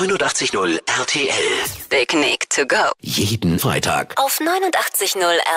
89.0 RTL. Big Nick to go. Jeden Freitag. Auf 89.0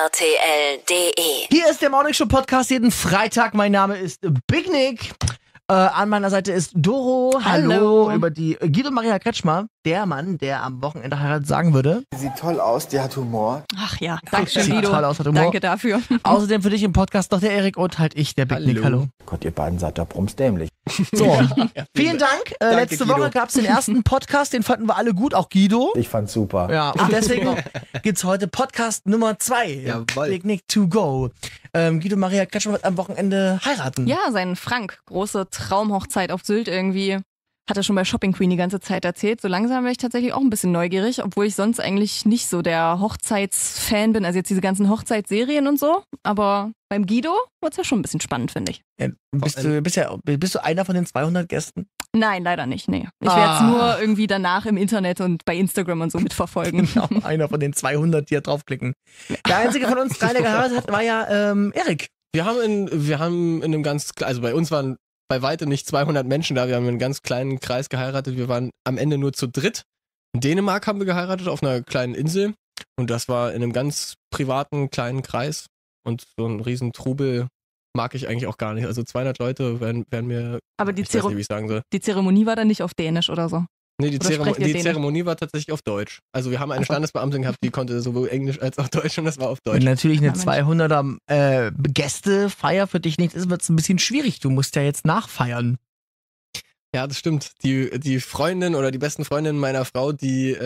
RTL.de. Hier ist der Morning Show Podcast jeden Freitag. Mein Name ist Big Nick. An meiner Seite ist Doro. Hallo. Über die Guido Maria Kretschmer, der Mann, der am Wochenende heiratet, sagen würde. Sie sieht toll aus, die hat Humor. Ach ja, danke schön, Sieht Guido. toll aus, hat Humor. Danke dafür. Außerdem für dich im Podcast noch der Erik und halt ich, der Big Nick. Hallo. Gott, ihr beiden seid doch brummsdämlich. So, vielen Dank. Letzte Guido. Woche gab es den ersten Podcast, den fanden wir alle gut, auch Guido. Ich fand's super. Ja, und deswegen gibt's heute Podcast Nummer 2. Jawohl. Big Nick to go. Guido Maria Kretschmer wird am Wochenende heiraten. Ja, sein Frank, große Traumhochzeit auf Sylt irgendwie. Hat er schon bei Shopping Queen die ganze Zeit erzählt. So langsam wäre ich tatsächlich auch ein bisschen neugierig, obwohl ich sonst eigentlich nicht so der Hochzeitsfan bin. Also jetzt diese ganzen Hochzeitsserien und so. Aber beim Guido wird's ja schon ein bisschen spannend, finde ich. Ja, bist du einer von den 200 Gästen? Nein, leider nicht, nee. Ich werde es nur irgendwie danach im Internet und bei Instagram und so mitverfolgen. Genau, einer von den 200, die da draufklicken. Der einzige von uns drei, der geheiratet hat, war ja Erik. Wir haben in einem also bei uns waren bei weitem nicht 200 Menschen da, wir haben in einem ganz kleinen Kreis geheiratet, wir waren am Ende nur zu dritt. In Dänemark haben wir geheiratet, auf einer kleinen Insel und das war in einem ganz privaten kleinen Kreis und so ein riesen Trubel mag ich eigentlich auch gar nicht. Also 200 Leute wären mir, Aber ich weiß nicht, wie ich sagen soll. die Zeremonie war dann nicht auf Dänisch oder so. Nee, die Oder sprecht ihr Dänisch? Zeremonie war tatsächlich auf Deutsch. Also wir haben eine Standesbeamtin gehabt, die konnte sowohl Englisch als auch Deutsch und das war auf Wenn Deutsch. natürlich eine Ja, Mensch. 200er Gästefeier für dich nichts ist, wird es ein bisschen schwierig. Du musst ja jetzt nachfeiern. Ja, das stimmt. Die Freundin oder die besten Freundinnen meiner Frau, die,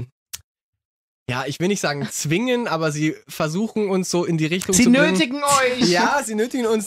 ja, ich will nicht sagen zwingen, aber sie versuchen uns so in die Richtung Sie zu bringen. nötigen euch! Ja, sie nötigen uns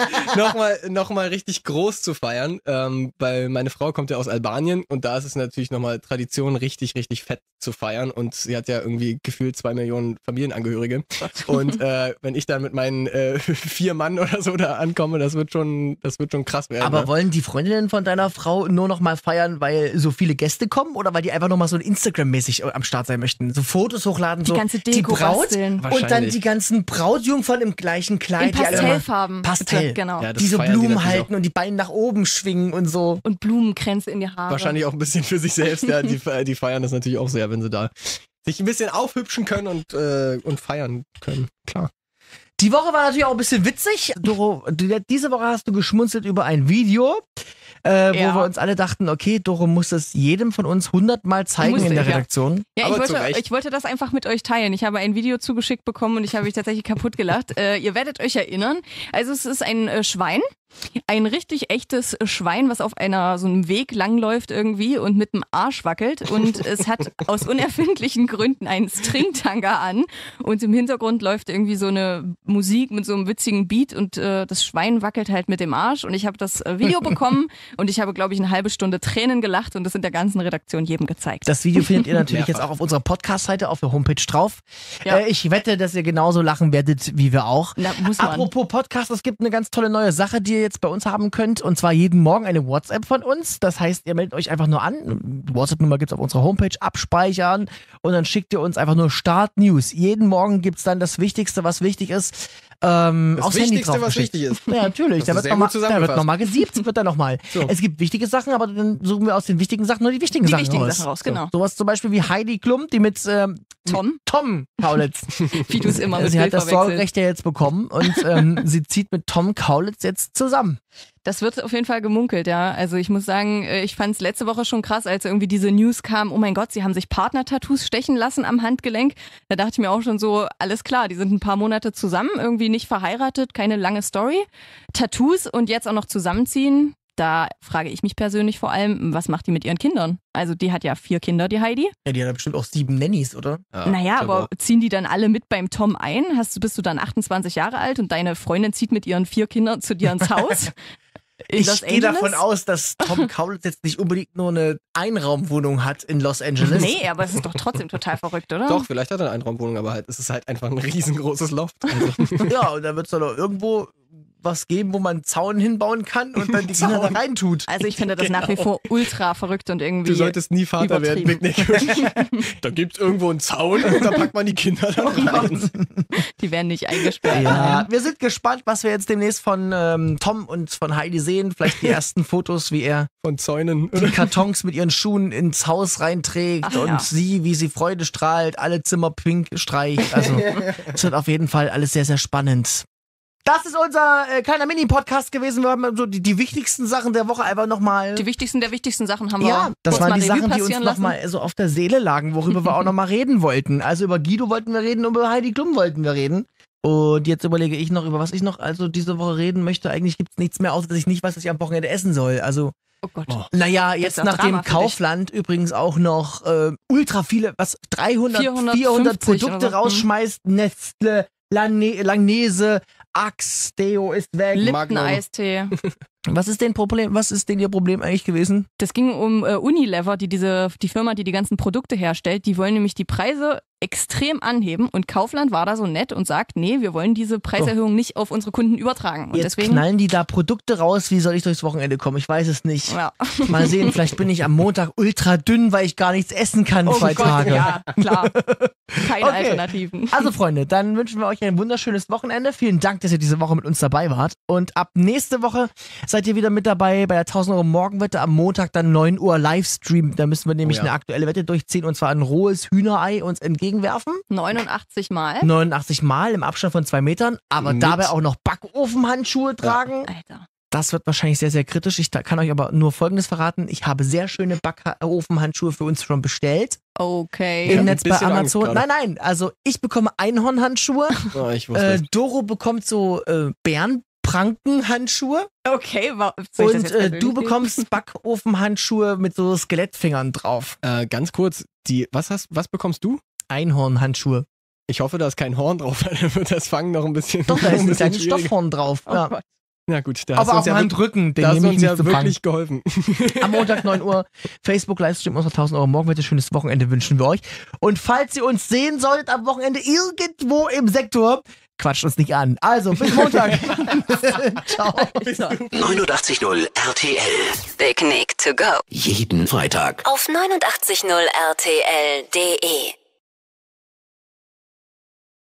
noch mal richtig groß zu feiern, weil meine Frau kommt ja aus Albanien und da ist es natürlich nochmal Tradition, richtig, richtig fett zu feiern und sie hat ja irgendwie gefühlt 2 Millionen Familienangehörige und wenn ich dann mit meinen 4 Mann oder so da ankomme, das wird schon krass werden. Aber ne? wollen die Freundinnen von deiner Frau nur noch mal feiern, weil so viele Gäste kommen oder weil die einfach noch mal so Instagram-mäßig am Start sein möchten? So Fotos hochladen, Die so ganze die Deko Braut basteln. und dann Wahrscheinlich. die ganzen Brautjungfern im gleichen Kleid. In die alle immer Pastellfarben. Pastell. Bitte, genau. Ja, das die so feiern Blumen natürlich halten und die Beine nach oben schwingen und so. Und Blumenkränze in die Haare. Wahrscheinlich auch ein bisschen für sich selbst, ja. Die feiern das natürlich auch sehr, wenn sie da sich ein bisschen aufhübschen können und feiern können. Klar. Die Woche war natürlich auch ein bisschen witzig. Doro, diese Woche hast du geschmunzelt über ein Video, wo wir uns alle dachten, okay, Doro muss es jedem von uns 100-mal zeigen Musste in der ich, ja. Redaktion. Ja, Aber ich zu Recht. wollte das einfach mit euch teilen. Ich habe ein Video zugeschickt bekommen und ich habe mich tatsächlich kaputt gelacht. Ihr werdet euch erinnern. Also es ist ein Schwein. Ein richtig echtes Schwein, was auf so einem Weg langläuft irgendwie und mit dem Arsch wackelt. Und es hat aus unerfindlichen Gründen einen Stringtanga an. Und im Hintergrund läuft irgendwie so eine Musik mit so einem witzigen Beat und das Schwein wackelt halt mit dem Arsch. Und ich habe das Video bekommen und ich habe, glaube ich, eine halbe Stunde Tränen gelacht und das in der ganzen Redaktion jedem gezeigt. Das Video findet ihr natürlich Mehrfach. jetzt auch auf unserer Podcast-Seite, auf der Homepage drauf. Ja. Ich wette, dass ihr genauso lachen werdet wie wir auch. Na, muss man. Apropos Podcast, es gibt eine ganz tolle neue Sache, die ihr jetzt bei uns haben könnt. Und zwar jeden Morgen eine WhatsApp von uns. Das heißt, ihr meldet euch einfach nur an. Die WhatsApp-Nummer gibt es auf unserer Homepage. Abspeichern. Und dann schickt ihr uns einfach nur Start-News. Jeden Morgen gibt es dann das Wichtigste, was wichtig ist. Das aufs Handy Wichtigste, was draufgeschickt. wichtig ist. Ja, natürlich. Das Da ist wird sehr nochmal gut zusammengefasst. gesiebt, wird dann nochmal. So. Es gibt wichtige Sachen, aber dann suchen wir aus den wichtigen Sachen nur die wichtigen Die Sachen wichtigen raus. Sachen raus, genau. Sowas zum Beispiel wie Heidi Klum, die mit Tom Kaulitz. Wie du es immer mit Sie hat Bild das verwechselst. Sorgerecht ja jetzt bekommen und sie zieht mit Tom Kaulitz jetzt zusammen. Das wird auf jeden Fall gemunkelt, ja. Also ich muss sagen, ich fand es letzte Woche schon krass, als irgendwie diese News kam, oh mein Gott, sie haben sich Partner-Tattoos stechen lassen am Handgelenk. Da dachte ich mir auch schon so, alles klar, die sind ein paar Monate zusammen, irgendwie nicht verheiratet, keine lange Story. Tattoos und jetzt auch noch zusammenziehen. Da frage ich mich persönlich vor allem, was macht die mit ihren Kindern? Also die hat ja 4 Kinder, die Heidi. Ja, die hat ja bestimmt auch 7 Nannies, oder? Ja, Naja, ich glaube aber ziehen die dann alle mit beim Tom ein? Bist du dann 28 Jahre alt und deine Freundin zieht mit ihren 4 Kindern zu dir ins Haus? In Los Ich gehe davon Angeles? aus, dass Tom Kaulitz jetzt nicht unbedingt nur eine Einraumwohnung hat in Los Angeles. Nee, aber es ist doch trotzdem total verrückt, oder? Doch, vielleicht hat er eine Einraumwohnung, aber halt, es ist halt einfach ein riesengroßes Loft. Also, Ja, und da wird es doch noch irgendwo was geben, wo man einen Zaun hinbauen kann und dann die Kinder da reintut. Also ich finde das nach wie vor ultra verrückt und irgendwie Du solltest nie Vater werden, übertrieben. Picknick. Da gibt's irgendwo einen Zaun und da packt man die Kinder da rein. Die werden nicht eingesperrt. Ja, wir sind gespannt, was wir jetzt demnächst von Tom und von Heidi sehen. Vielleicht die ersten Fotos, wie er Von Zäunen. die Kartons mit ihren Schuhen ins Haus reinträgt Ach, und ja. sie, wie sie Freude strahlt, alle Zimmer pink streicht. Also es wird auf jeden Fall alles sehr, sehr spannend. Das ist unser kleiner Mini-Podcast gewesen. Wir haben so die wichtigsten Sachen der Woche einfach nochmal. Die wichtigsten der wichtigsten Sachen haben wir Ja, das kurz waren mal die Revue Sachen, die uns passieren lassen. nochmal so auf der Seele lagen, worüber wir auch nochmal reden wollten. Also über Guido wollten wir reden und über Heidi Klum wollten wir reden. Und jetzt überlege ich noch, über was ich noch also diese Woche reden möchte. Eigentlich gibt es nichts mehr, außer dass ich nicht weiß, was ich am Wochenende essen soll. Also, Oh Gott. naja, ist jetzt auch nach Drama dem für dich. Kaufland übrigens auch noch ultra viele, 300, 400 450 Produkte oder so. rausschmeißt. Nestle, Langnese, Axe, Deo ist weg. Lipton-Eistee. Was ist denn Problem? Was ist denn Ihr Problem eigentlich gewesen? Das ging um Unilever, die Firma, die ganzen Produkte herstellt. Die wollen nämlich die Preise extrem anheben und Kaufland war da so nett und sagt, nee, wir wollen diese Preiserhöhung nicht auf unsere Kunden übertragen. Und Jetzt deswegen, knallen die da Produkte raus. Wie soll ich durchs Wochenende kommen? Ich weiß es nicht. ja. Mal sehen, vielleicht bin ich am Montag ultra dünn, weil ich gar nichts essen kann, Oh 2 Gott, Tage. ja, klar. Keine Okay. Alternativen. Also Freunde, dann wünschen wir euch ein wunderschönes Wochenende. Vielen Dank, dass ihr diese Woche mit uns dabei wart. Und ab nächste Woche seid ihr wieder mit dabei bei der 1000 Euro Morgenwette. Am Montag dann 9 Uhr Livestream. Da müssen wir nämlich ja. eine aktuelle Wette durchziehen und zwar ein rohes Hühnerei uns entgegenwerfen. 89 Mal. 89 Mal im Abstand von 2 Metern, aber Mit- dabei auch noch Backofenhandschuhe tragen. Alter. Das wird wahrscheinlich sehr, sehr kritisch. Ich kann euch aber nur Folgendes verraten. Ich habe sehr schöne Backofenhandschuhe für uns schon bestellt. Okay. Im ein Netz bei bisschen Angst Amazon. gerade. Nein, also ich bekomme Einhornhandschuhe. Oh, ich wusste Doro bekommt so Bärenprankenhandschuhe. Okay, soll ich das Und jetzt persönlich du nehmen? bekommst Backofenhandschuhe mit so Skelettfingern drauf. Ganz kurz, was bekommst du? Einhornhandschuhe. Ich hoffe, da ist kein Horn drauf, weil dann wird das Fangen noch ein bisschen Doch, da ist ein ein bisschen kleines schwierig. Stoffhorn drauf. Oh Ja. Gott. Na gut, da hast du Aber uns auf ja, dem Handrücken, den da hast du nehme ich uns nicht ja zu fangen. wirklich geholfen. Am Montag 9 Uhr Facebook-Livestream unserer 1000 Euro Morgenwette. Schönes Wochenende wünschen wir euch. Und falls ihr uns sehen solltet am Wochenende irgendwo im Sektor, quatscht uns nicht an. Also, bis Montag. Ciao. 89.0 RTL. Picknick to go. Jeden Freitag. Auf 89.0 RTL.de